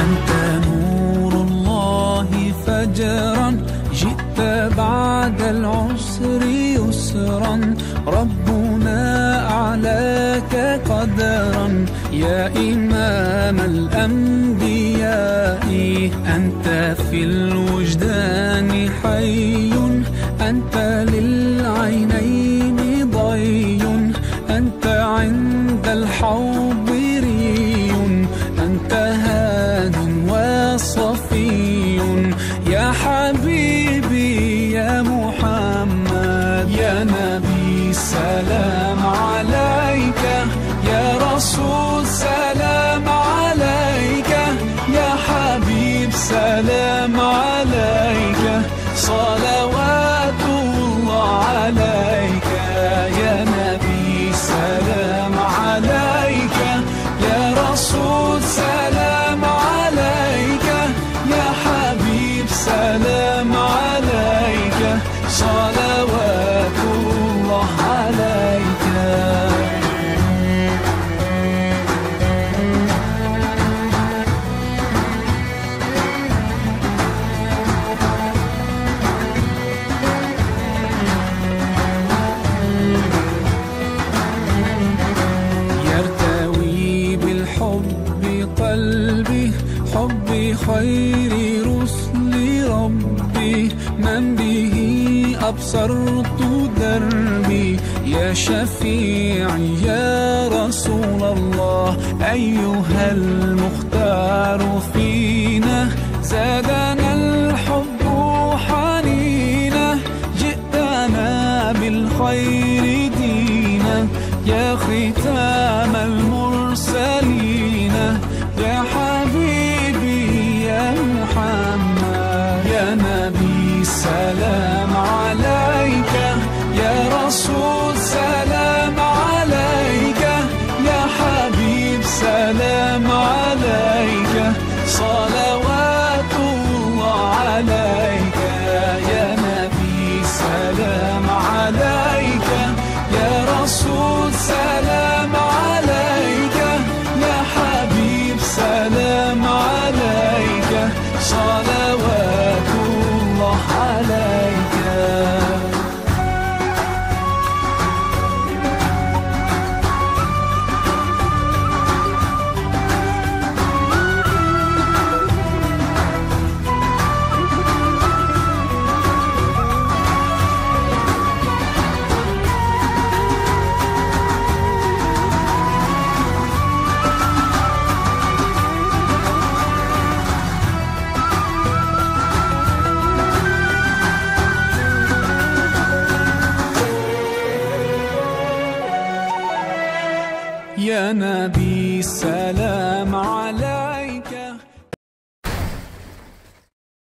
أنت نور الله فجرا، جئت بعد العسر يسرا، ربنا أعلاك قدرا، يا إمام الأنبياء. أنت في الوجدان حي، أنت للعينين ضي، أنت عند الحوض ري، أنت هاد وصفي، يا حبيبي يا محمد، يا نبي سلام عليك، يا رسول سلام عليك، يا حبيب سلام عليك، صلوات الله عليك، يا نبي سلام عليك، يا رسول سلام عليك، يا حبيب سلام عليك، صلوات الله عليك. يرتوي بالحب قلبي، حبي خير رسل ربي، من به أبصرت دربي، يا شفيعي يا رسول الله، أيها المختار فينا، زادنا الحب حنينا، جئتنا بالخير دينا، يا ختام المرسلين، يا حبيبي يا محمد، يا نبي سلام عليك، يا رسول سلام عليك، يا حبيب سلام عليك، صلوات الله عليك، يا نبي سلام عليك، يا رسول سلام عليك، يا حبيب سلام عليك، صلوات الله عليك. يا نبي سلام